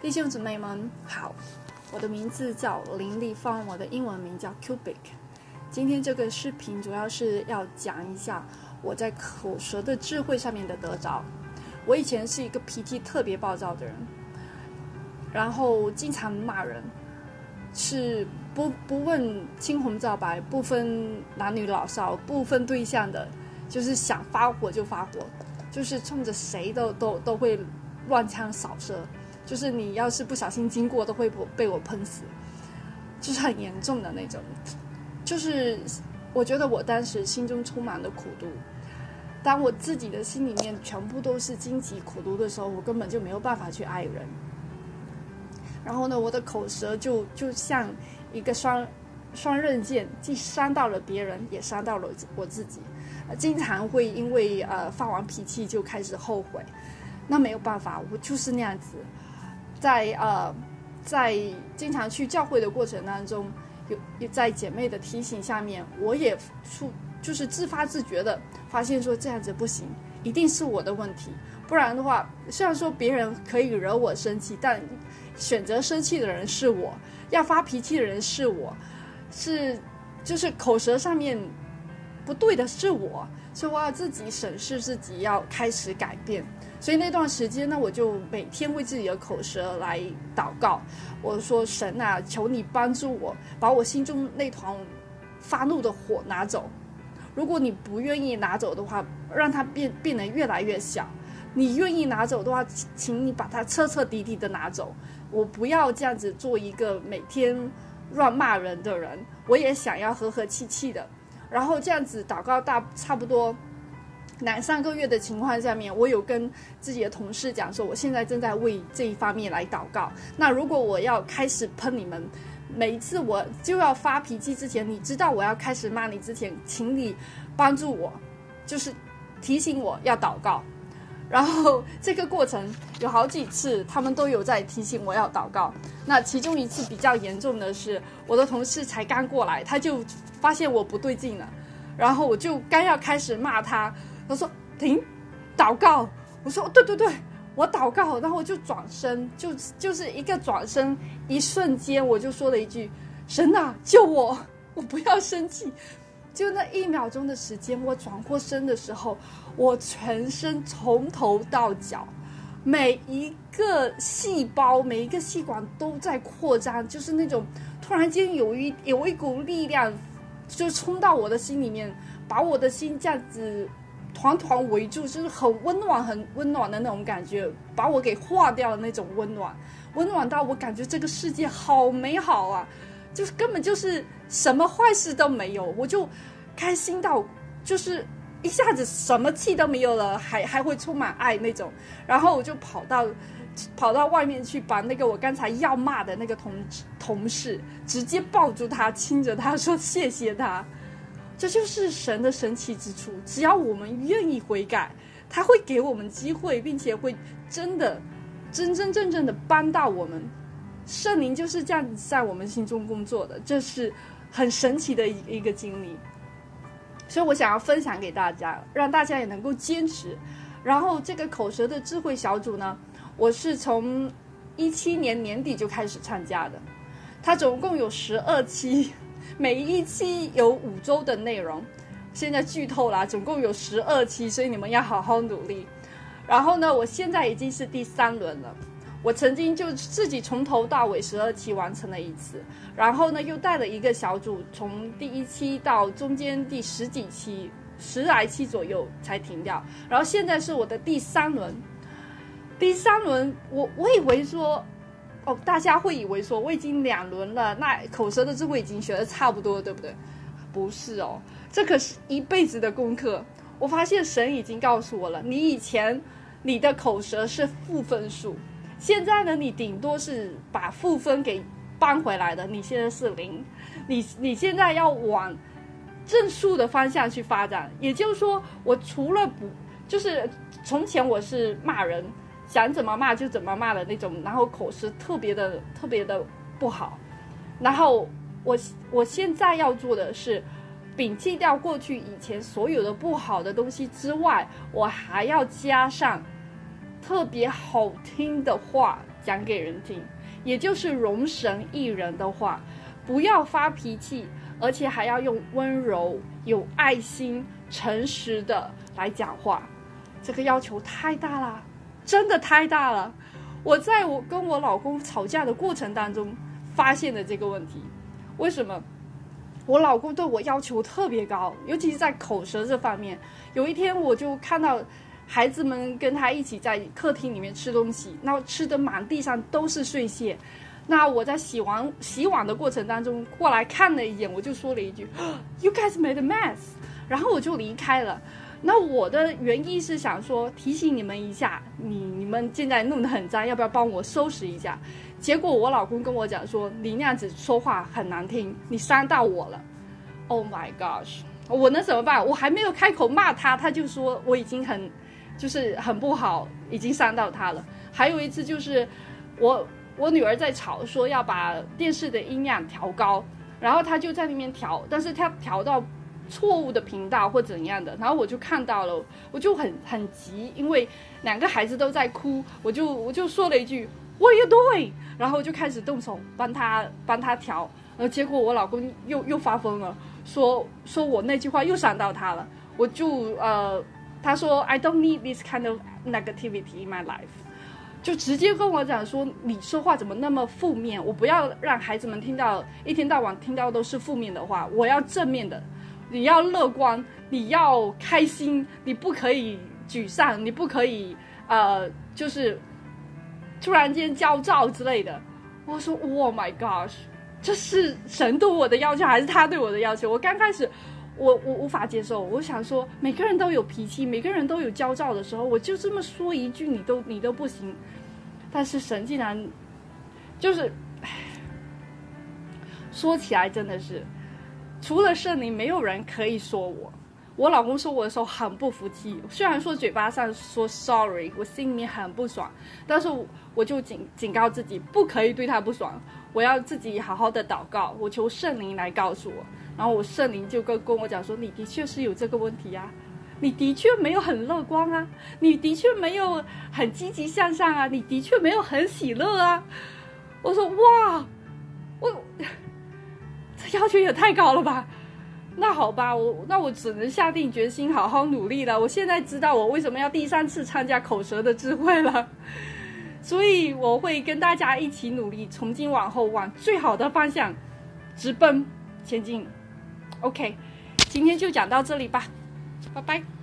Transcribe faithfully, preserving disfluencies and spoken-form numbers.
弟兄姊妹们好，我的名字叫林立芳，我的英文名叫 Cubic。今天这个视频主要是要讲一下我在口舌的智慧上面的得着。我以前是一个脾气特别暴躁的人，然后经常骂人，是不不问青红皂白，不分男女老少，不分对象的，就是想发火就发火，就是冲着谁都都都会乱枪扫射。就是你要是不小心经过，都会被我喷死，就是很严重的那种。就是我觉得我当时心中充满了苦毒，当我自己的心里面全部都是荆棘苦毒的时候，我根本就没有办法去爱人。然后呢，我的口舌就就像一个双双刃剑，既伤到了别人，也伤到了我自己。呃、经常会因为呃发完脾气就开始后悔，那没有办法，我就是那样子。在呃，在经常去教会的过程当中，有有在姐妹的提醒下面，我也出就是自发自觉的发现说这样子不行，一定是我的问题。不然的话，虽然说别人可以惹我生气，但选择生气的人是我，要发脾气的人是我，是就是口舌上面不对的是我，所以我要自己审视自己，要开始改变。所以那段时间呢，我就每天为自己的口舌来祷告。我说神啊，求你帮助我，把我心中那团发怒的火拿走。如果你不愿意拿走的话，让它变变得越来越小。你愿意拿走的话，请你把它彻彻底底的拿走。我不要这样子做一个每天乱骂人的人，我也想要和和气气的。然后这样子祷告大差不多两三个月的情况下面，我有跟自己的同事讲说，我现在正在为这一方面来祷告。那如果我要开始喷你们，每一次我就要发脾气之前，你知道我要开始骂你之前，请你帮助我，就是提醒我要祷告。然后这个过程有好几次，他们都有在提醒我要祷告。那其中一次比较严重的是，我的同事才刚过来，他就发现我不对劲了，然后我就刚要开始骂他，他说停，祷告。我说对对对，我祷告。然后我就转身，就就是一个转身，一瞬间我就说了一句：神啊，救我，我不要生气。就那一秒钟的时间，我转过身的时候，我全身从头到脚，每一个细胞、每一个细管都在扩张，就是那种突然间有一有一股力量就冲到我的心里面，把我的心这样子团团围住，就是很温暖、很温暖的那种感觉，把我给化掉了那种温暖，温暖到我感觉这个世界好美好啊！就是根本就是什么坏事都没有，我就开心到就是一下子什么气都没有了，还还会充满爱那种。然后我就跑到跑到外面去，把那个我刚才要骂的那个同同事直接抱住他，亲着他说谢谢他。这就是神的神奇之处，只要我们愿意悔改，他会给我们机会，并且会真的真真正正的帮到我们。圣灵就是这样子在我们心中工作的，这是很神奇的一个经历。所以我想要分享给大家，让大家也能够坚持。然后这个口舌的智慧小组呢，我是从一七年年底就开始参加的，它总共有十二期，每一期有五周的内容。现在剧透啦，总共有十二期，所以你们要好好努力。然后呢，我现在已经是第三轮了。我曾经就自己从头到尾十二期完成了一次，然后呢又带了一个小组，从第一期到中间第十几期十来期左右才停掉，然后现在是我的第三轮。第三轮我我以为说哦，大家会以为说我已经两轮了，那口舌的智慧已经学得差不多，对不对？不是哦，这可是一辈子的功课。我发现神已经告诉我了，你以前你的口舌是负分数，现在呢，你顶多是把负分给扳回来的，你现在是零，你你现在要往正数的方向去发展。也就是说，我除了不就是从前我是骂人，想怎么骂就怎么骂的那种，然后口舌特别的特别的不好。然后我我现在要做的是，摒弃掉过去以前所有的不好的东西之外，我还要加上特别好听的话讲给人听，也就是容神一人的话，不要发脾气，而且还要用温柔、有爱心、诚实的来讲话。这个要求太大了，真的太大了。我在我跟我老公吵架的过程当中发现了这个问题。为什么？我老公对我要求特别高，尤其是在口舌这方面。有一天我就看到孩子们跟他一起在客厅里面吃东西，然后吃的满地上都是碎屑。那我在洗碗洗碗的过程当中过来看了一眼，我就说了一句 You guys made a mess， 然后我就离开了。那我的原意是想说提醒你们一下，你你们现在弄得很脏，要不要帮我收拾一下？结果我老公跟我讲说，你那样子说话很难听，你伤到我了。 Oh my gosh， 我能怎么办？我还没有开口骂他，他就说我已经很就是很不好，已经伤到他了。还有一次就是我我女儿在吵，说要把电视的音量调高，然后她就在那边调，但是她调到错误的频道或怎样的，然后我就看到了，我就很很急，因为两个孩子都在哭，我就我就说了一句 What are you doing？ 然后我就开始动手帮他帮他调，然后结果我老公又又发疯了，说说我那句话又伤到他了，我就呃他说 I don't need this kind of negativity in my life， 就直接跟我讲说你说话怎么那么负面，我不要让孩子们听到一天到晚听到都是负面的话，我要正面的。你要乐观，你要开心，你不可以沮丧，你不可以呃，就是突然间焦躁之类的。我说 Oh my gosh， 这是神对我的要求还是他对我的要求？我刚开始我我无法接受，我想说每个人都有脾气，每个人都有焦躁的时候，我就这么说一句你都你都不行。但是神竟然就是说起来真的是除了圣灵，没有人可以说我。我老公说我的时候很不服气，虽然说嘴巴上说 sorry， 我心里面很不爽，但是我就警警告自己，不可以对他不爽，我要自己好好的祷告，我求圣灵来告诉我。然后我圣灵就跟跟我讲说，你的确是有这个问题啊，你的确没有很乐观啊，你的确没有很积极向上啊，你的确没有很喜乐啊。我说哇，我。这要求也太高了吧？那好吧，我那我只能下定决心好好努力了。我现在知道我为什么要第三次参加口舌的智慧了，所以我会跟大家一起努力，从今往后往最好的方向直奔前进。OK， 今天就讲到这里吧，拜拜。